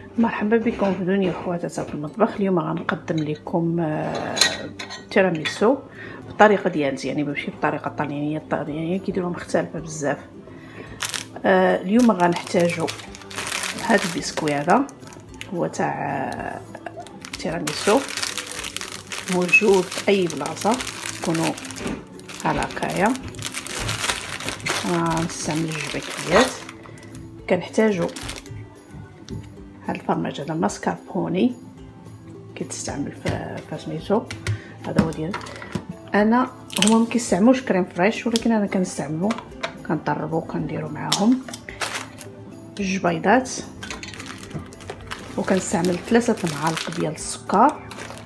مرحبا بكم في دنيا خواتاتها في المطبخ. اليوم غنقدم لكم تيراميسو بالطريقه ديالتي، يعني ماشي بالطريقه الطليانيه. الطليانيه كيديروها مختلفه بزاف. اليوم غنحتاجوا هذا البسكوي، هذا هو تاع تيراميسو، موجود في اي بلاصه تكونوا على هكايا. غنستعمل جوج باكيات. كنحتاجوا هاد الفرماج هذا ماسكاربوني، كيتستعمل في سميتو، هذا هو ديال انا. هما ما كيستعملوش كريم فريش، ولكن انا كنستعملو، كنطربو كنديرو معاهم جوج بيضات، وكنستعمل 3 معالق ديال السكر،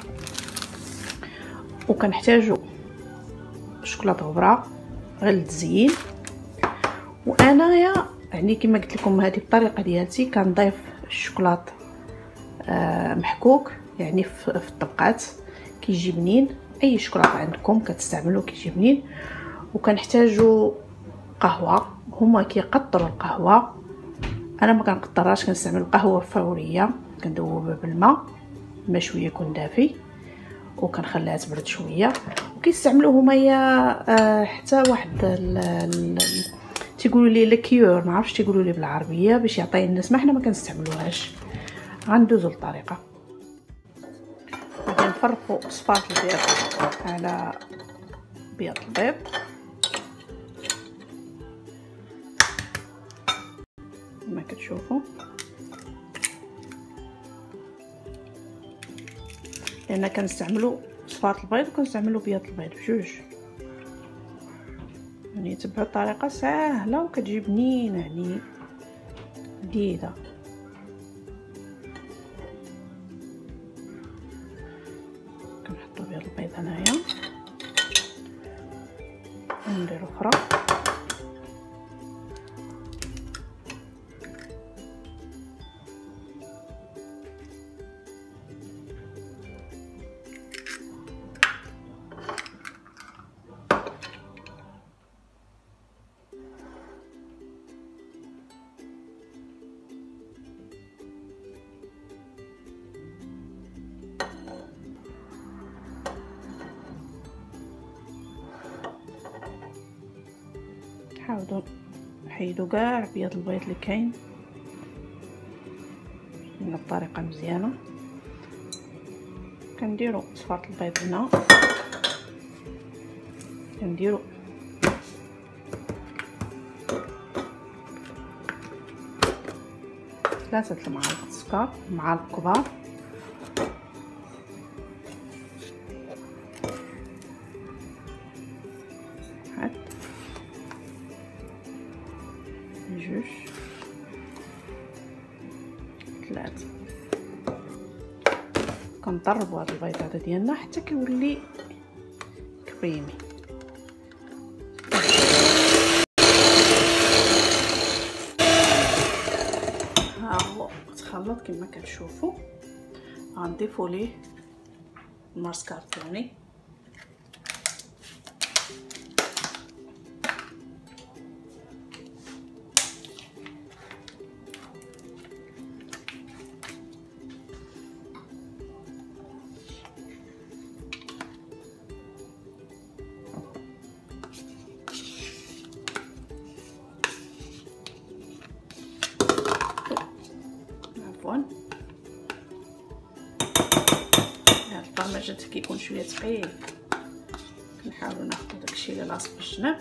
وكنحتاجو شوكولاته غبره غير للتزيين. وانايا يعني كما قلت لكم هذه الطريقه ديالتي، كنضيف الشوكولاط محكوك يعني في الطبقات، كيجي بنين. اي شوكولاط عندكم كتستعملوا كيجي بنين. وكنحتاجوا قهوه، هما كيقطروا القهوه، انا ما كنقطرهاش، كنستعمل قهوه فوريه، كندوبها بالماء، الماء شويه يكون دافي، وكنخليها تبرد شويه. وكيستعملوا هما حتى واحد تيقولوا لي لكيور، ما عرفتش تيقولوا لي بالعربيه، باش يعطي الناس، ما حنا ما كنستعملوهاش. غندوزو للطريقه. غادي نفرقوا صفار البيض على بيض البيض، كما كتشوفوا، لان كنستعملوا صفار البيض وكنستعملوا بيض البيض بجوج، يعني تبعوا الطريقه ساهله وكتجي بنينه، يعني لذيذه. كنحطوا بيض البيض هنايا ونديرو اخرى، حاولوا حيدوا كاع بيض البيض اللي كاين من الطريقه مزيانه. كنديروا صفار البيض هنا، كنديروا ثلاثة معالق سكر، معالق كبار، جوج، 3. كنضربوا هذا البيض هذا ديالنا حتى كيولي كريمي. ها هو تخلط كما كتشوفوا. غنضيفوا ليه الماسكاربوني، الفرماج كيكون شويه ثقيل، كنحاولوا ناخذ داكشي اللي لاصق في الجناب.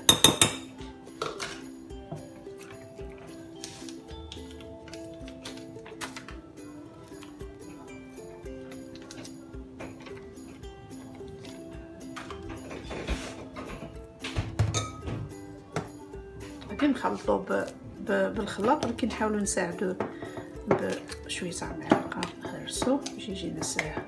غادي نخلطو بالخلاط، ولكن نحاولوا نساعدوه بشويه تاع معلقه نهرسو باش يجينا ساهل.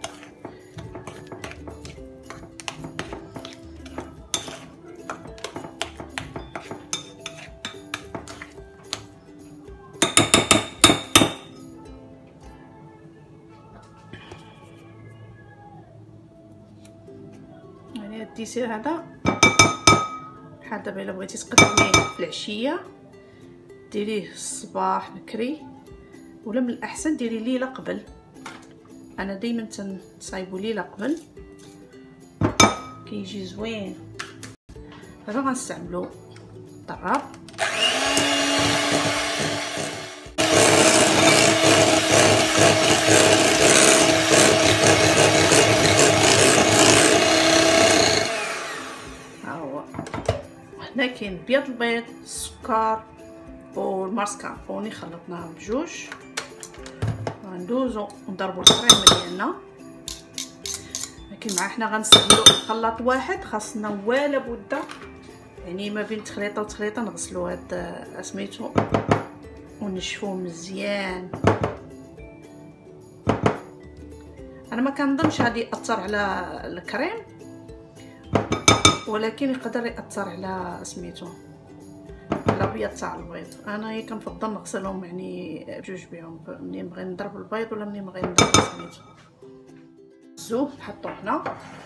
يعني الديسير هذا بحال دابا الا بغيتي تقدميه في العشيه، ديريه الصباح بكري ولا من الاحسن ديري ليله قبل. انا دائما تنصايبو ليله قبل كيجي زوين. دابا غنستعملو الطراب. ها هو هنا كاين بيض البيض، السكر والماسكاربوني خلطناهم بجوج. غندوزو نضربو الكريمه ديالنا، لكن مع حنا غنستعملو خلاط واحد خاصنا ولا بد يعني ما بين تخليطه وتخليطه نغسلو هاد سميتو ونشفوه مزيان. انا ما كنظنش غادي ياثر على الكريم، ولكن يقدر ياثر على سميتو على البيض تاع البيض. انا كنفضل نغسلهم يعني بجوج بهم، منين بغي نضرب البيض ولا منين بغي نضرب سميتو. الزوف نحطو هنا،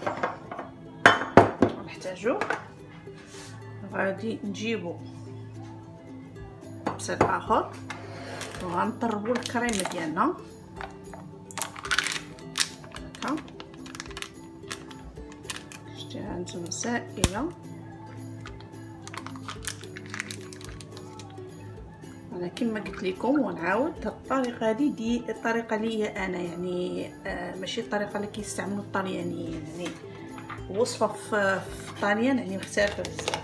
نحتاجو غادي نجيبو بصل اخر وغنطربو الكريمه ديالنا هكا. شتيها نتوما سائله. انا كما قلت لكم ونعاود، هاد الطريقه هذه دي الطريقه لي انا يعني ماشي الطريقه اللي كيستعملوا الطليانيين، يعني وصفه في الطليان يعني مختلفه بزاف.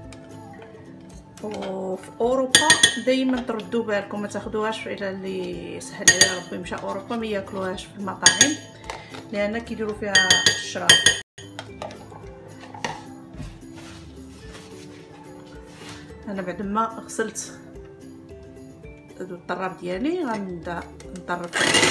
وفي اوروبا دائما تردوا بالكم ما تاخذوهاش، الى اللي سهل عليه ربي مشى اوروبا ما ياكلوهاش في المطاعم لان كيديروا فيها الشراب. انا بعد ما غسلت الطراب ديالي غنبدا نطرب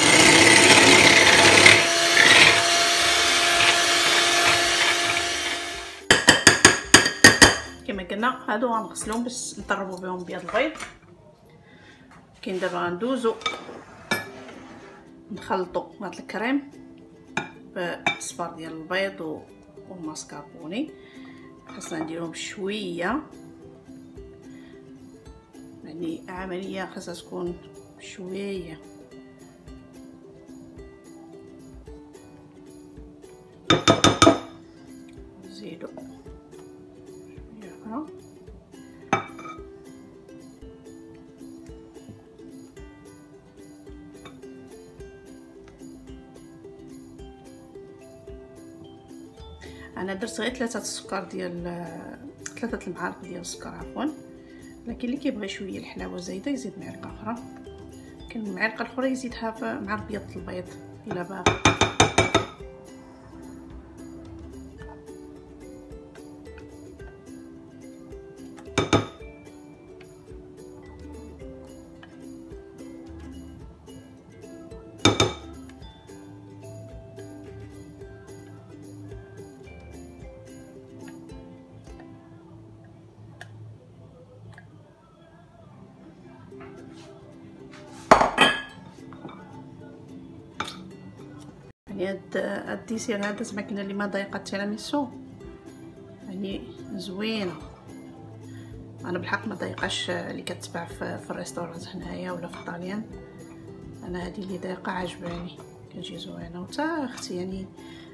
كما قلنا. هادو غنغسلهم باش نطربوا بهم بيض البيض. كاين دابا غندوزو نخلطوا هاد الكريم بالصفار ديال البيض والماسكاربوني. خاصنا نديروهم شويه، يعني عمليه خاصها تكون شويه. نزيدو شويه. انا درت غير 3 السكر ديال 3 المعالق ديال السكر عفوا، لكن اللي كيبغي شويه الحلاوه زايده يزيد معلقه اخرى. كاين المعلقه الاخرى يزيدها مع بيض البيض الا باغي. يعني هاد الديسير هذا زعما كنا اللي ما ضايقه التيراميسو يعني زوينه. انا بالحق ما ضايقاش اللي كتباع في الريستورانت هنايا ولا في الطاليان. انا هذه اللي ضايقه عجباني، كتجي زوينه. وتا اختي يعني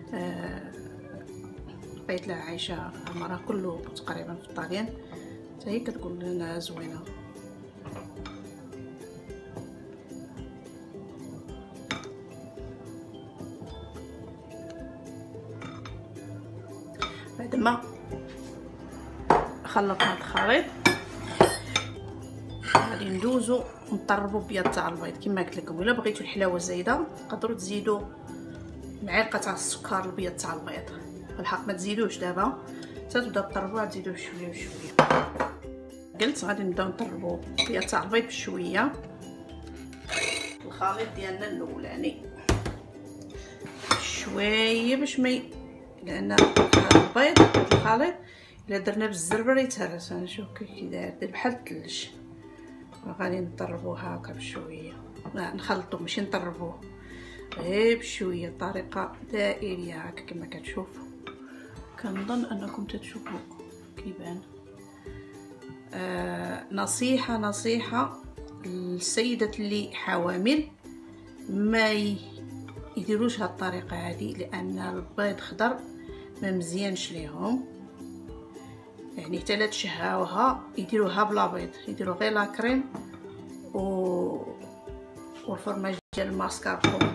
بقيت لها عايشه عمرها كله تقريبا في الطاليان، حتى هي كتقول لنا زوينه. بعد ما خلطنا الخليط غادي ندوزو نطربوا بيض تاع البيض كما قلت لكم. الا بغيتوا الحلاوه زايده تقدروا تزيدوا معلقه تاع السكر البيض تاع البيض. بالحق ما تزيدوش دابا حتى تبداو تطربوا، تزيدوه شويه بشويه. قلت غادي نبداو نطربوا البيض تاع البيض بشويه. الخليط ديالنا الاولاني شويه باش ما لان البيض الخليط الا درنا بالزربر يتهرس. انا شوف كي داير بحال الثلج. غادي نطربوه هكا بشويه، لا نخلطو ماشي نطربوه، غير بشويه بطريقه دائريه هكا كما كتشوفوا. كنظن انكم تتشوفوا كيبان. نصيحه السيدات اللي حوامل ما يديروش هاد الطريقه هذه، لان البيض خضر ما مزيانش ليهم. يعني حتى لا تشهاوها يديروها بلا بيض، يديروا غير لا كريم والفرماج ديال الماسكاربون.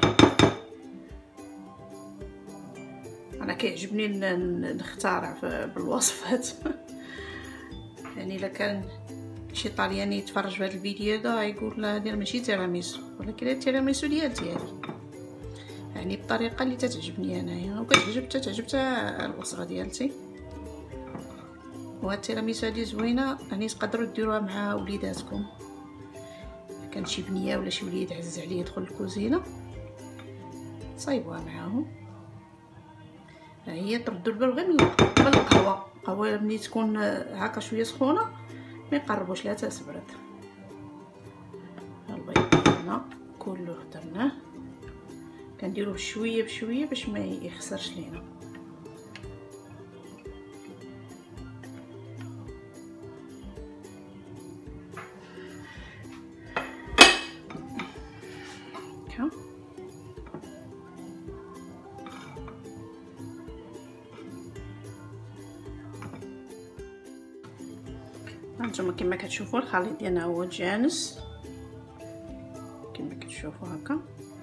انا كيعجبني نخترع بالوصفات. يعني الا كان شي طالياني يتفرج في هذا الفيديو هذا يقول لا هذه ماشي تيراميسو، ولكن التيراميسو ديالي، يعني بطريقه اللي تتعجبني انايا وكتعجب الوصفه ديالتي. وهاد التيراميسو هذه زوينه، يعني تقدروا ديروها مع وليداتكم. كان شي بنيه ولا شي وليد عزيز عليه يدخل الكوزينه صايبوها معاهم. هي تردوا البال غير من القهوه ملي تكون هكا شويه سخونه، ما يقربوش لها تتبرد. البيض ديالنا كله خدرناه، كنديروه بشويه بشويه باش ما يخسرش لينا. هانتوما كما كتشوفوا الخليط ديالنا هو جانس كما كتشوفوا هكا.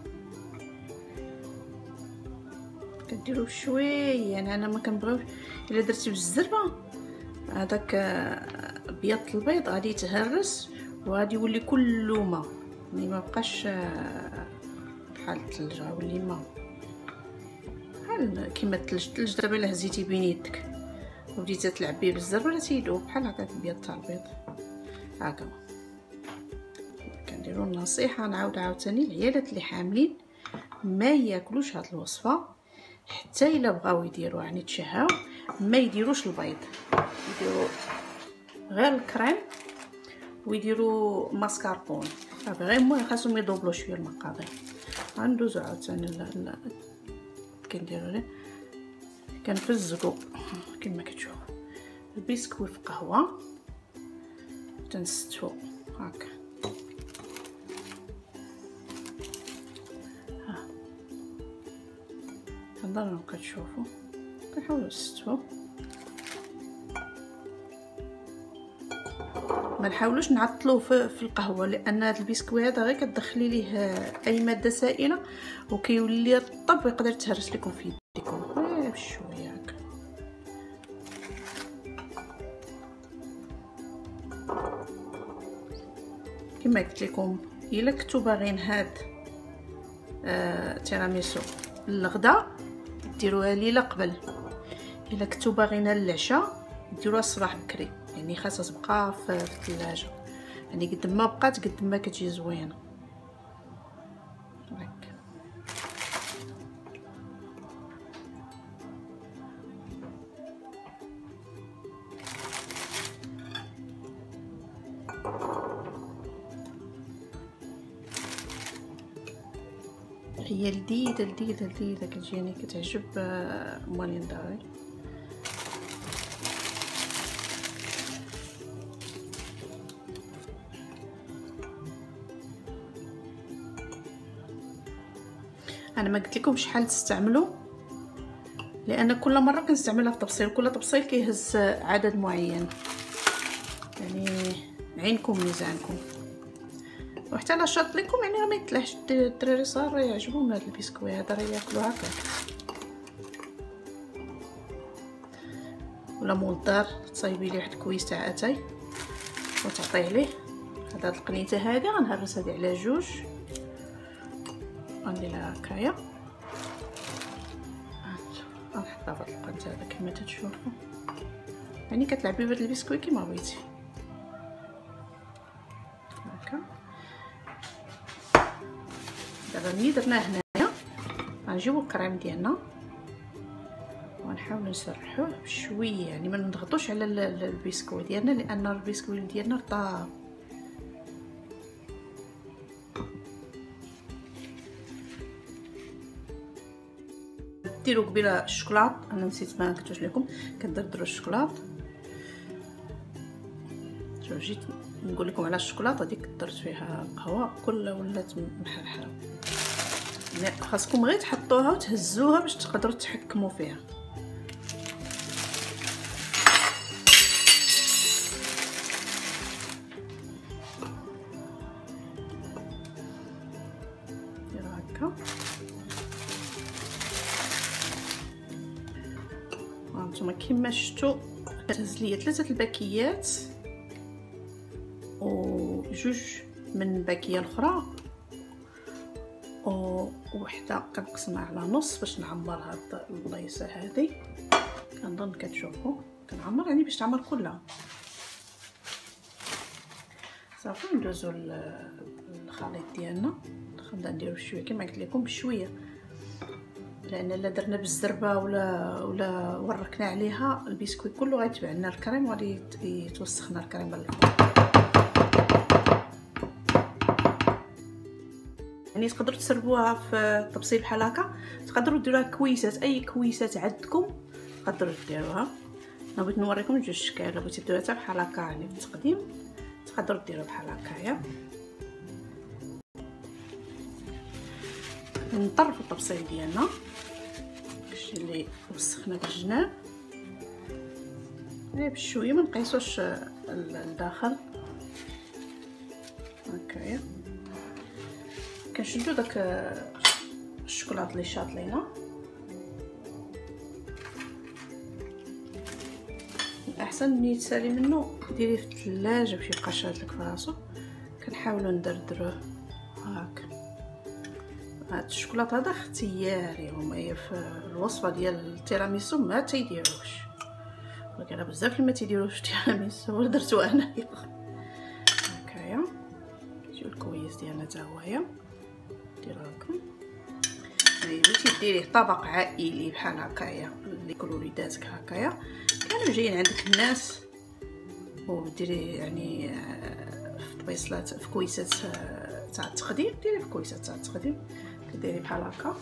كديروا شويه، يعني انا ما كنبغيوش الا درتي بالزربه هذاك بيض البيض غادي يتهرس وغادي يولي كله ما، يعني ما بقاش بحال الثلج، غيولي ما بحال كيما الثلج دابا الا هزيتي بين يدك وبديتي تلعب به بالزربه راه تيذوب بحال هكاك البيض تاع البيض هكا. كنديروا النصيحه نعاود عاوتاني العيالات اللي حاملين ما ياكلوش هاد الوصفه، حتى الا بغاو يديروا يعني تشهاو ما يديروش البيض، يديروا غير الكريم ويديروا ماسكاربون صافي. غير المهم خاصهم يضوبلو شويه المقادير. غندوزو عاوتاني كنديروا كنفزقوا كما كتشوفوا البسكوي في قهوه تنستفو هكا. كنضربو كتشوفوا كنحاولوا نستفو، ما نحاولوش نعطلوه في القهوه، لان هذا البسكوي هذا غير كتدخلي ليه اي ماده سائله وكيولي رطب ويقدر يتهرس لكم في يديكم. غير بشويه هكا. كما قلت لكم الا كنتو باغيين هاد تيراميسو للغدا ديروها ليله قبل، الا كنتو باغينها للعشاء ديروها الصباح بكري، يعني خاصها تبقى في الثلاجه، يعني قد ما بقات قد ما كتجي زوينه. هي لذيذه لذيذه لذيذه كتجيني كتعجب موالين داري. انا ما قلت لكم شحال تستعملوا، لان كل مره كنستعملها في تبصيل، كل تبصيل كيهز عدد معين، يعني عينكم ميزانكم. وحتى لا شاط لكم يعني راه ما يطلعش الدراري صار يعجبهم هذا البسكوي هذا، راه ياكلوا هكا ولا مول الدار تصايبي ليه واحد الكويس تاع اتاي وتعطيه ليه. هذا القنيته هذه غنهرس هذه على جوج، غندير لها هكايا، غنحطها في هذا القنت هذا كما تشوفوا، يعني كتلعبي بهذا البسكوي كيما بغيتي هكا. دابا ملي درناه هنايا غنجيبو الكريم ديالنا ونحاولوا نسرحوه بشويه، يعني ما نضغطوش على البسكوي ديالنا لان البسكوي ديالنا رطاب. ديروا قبيله الشوكولات، انا نسيت ما قلتوش لكم، كندردروا الشوكولات. شوف جيت نقول لكم على الشوكولاته ديك درت فيها قهوه كلها ولات محرحره. يعني خاصكم غير تحطوها وتهزوها باش تقدروا تحكموا فيها. ديروا هكا. هانتوما كيما شفتوا هز ليا 3 الباكيات وجوج من الباكيه الاخرى وحده كنقسمها على نص باش نعمر هاد البلايصه هذه. كنظن كتشوفوا كنعمر يعني باش تعمر كلها. صافي ندوزو الخليط ديالنا. نبدا نديرو شويه كما قلت لكم بشويه، لان الا درنا بالزربه ولا وركنا عليها البسكويت كله غيتبع لنا الكريم وغادي يتوسخنا الكريم بالفوق. يعني تقدروا تسربوها في الطبسيل بحال هكا، تقدروا ديروها كويسات، اي كويسات عندكم تقدروا ديروها. انا بغيت نوريكم جوج اشكال. بغيتي ديروها حتى بحال هكا يعني في التقديم تقدروا ديروها بحال هكايا. نطرف الطبسيل ديالنا داكشي اللي وسخنا في الجناب غير بشويه، ما نقيسوش الداخل هكايا. كنشدو داك الشوكولاط اللي شاط لينا. الاحسن ملي تسالي منه ديريه في الثلاجه باش يبقى شاد لك في راسو. كنحاولوا ندردروه هاك. هاد الشوكولاط هذا اختياري، هما هي في الوصفه ديال التيراميسو ما تيديروش، ولكن راه بزاف اللي ما تيديروش التيراميسو ولا درتو انايا هكايا. كيجيو الكويس ديالنا حتى هويا ديروا هكا. يعني بغيتي ديريه طبق عائلي بحال هكايا اللي ياكلوا وليداتك هكايا، كانوا جايين عندك الناس وديريه يعني في طبيصلات في كويسات تاع التقديم. ديريه في كويسات تاع التقديم كديري بحال هكا.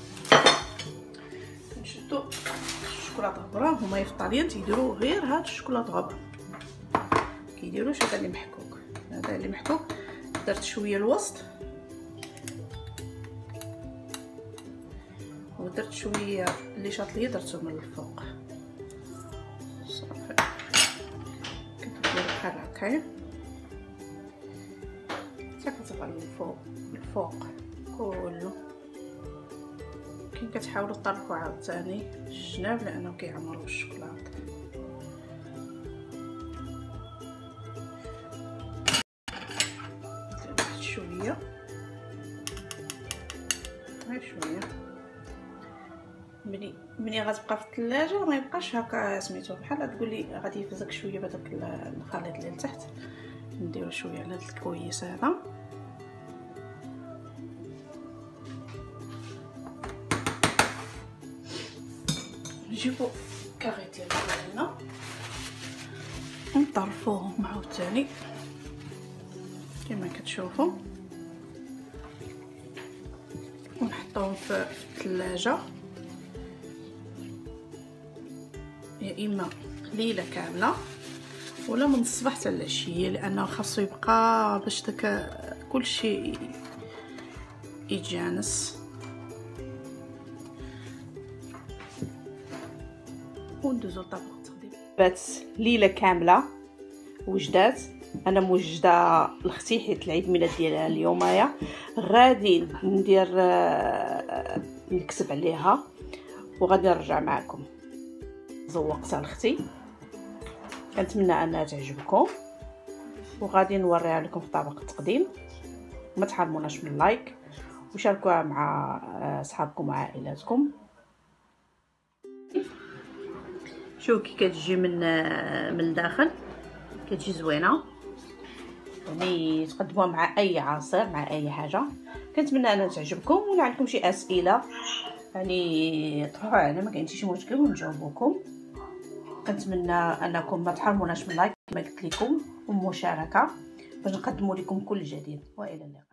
نشدو الشوكولاط غبره. هما في الطاليان تيديروا غير هاد الشوكولاط غبر، كيديروش هذا اللي محكوك. هذا اللي محكوك درت شويه الوسط ودرت شويه اللي شاط ليا درتو من الفوق. صافي كتدير بحال هكايا حتى كتغلي الفوق كله. كاين كتحاولوا تطرفوا عاوتاني الجناب لانه كيعمروا بالشوكولاط. شويه غير شويه. ملي غتبقى في الثلاجه ما يبقاش هكا سميتو بحال تقولي غادي يفزك شويه بداك الخليط اللي لتحت. نديرو شويه على الكويس هذا. نجيبو كاري ديالنا ونطرفوهم عاوتاني كما كتشوفوا، ونحطوهم في الثلاجه يا اما ليله كامله ولا من الصباح حتى العشيه، لانه خاصو يبقى باش داك كلشي يتجانس. وندوزو لطبق التقديم. بات ليله كامله وجدات. انا موجده لختي حيت العيد الميلاد ديالها اليومايا، غادي ندير نكتب عليها وغادي نرجع معكم. زوقتها لختي، كنتمنى انها تعجبكم وغادي نوريها لكم في طبق التقديم. ما تحرموناش من لايك وشاركوها مع صحابكم وعائلاتكم. شوفوا كي كتجي من الداخل كتجي زوينه، يعني تقدموها مع اي عصير مع اي حاجه. كنتمنى انها تعجبكم، ولا عندكم شي اسئله يعني طرحوا علينا، ما كاين حتى شي مشكل ونجاوبكم. كنتمنى انكم ما تحرموناش من لايك كما قلت لكم ومشاركه باش نقدموا لكم كل جديد. والى اللقاء.